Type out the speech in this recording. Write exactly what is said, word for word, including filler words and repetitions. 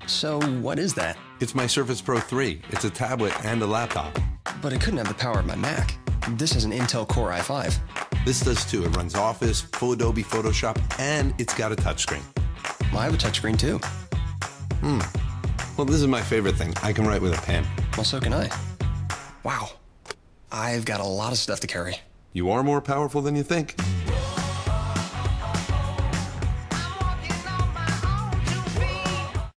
So what is that? It's my Surface Pro three. It's a tablet and a laptop. But it couldn't have the power of my Mac. This has an Intel Core i five. This does too. It runs Office, full Adobe Photoshop, and it's got a touchscreen. Well, I have a touchscreen too. Hmm. Well, this is my favorite thing. I can write with a pen. Well, so can I. Wow. I've got a lot of stuff to carry. You are more powerful than you think.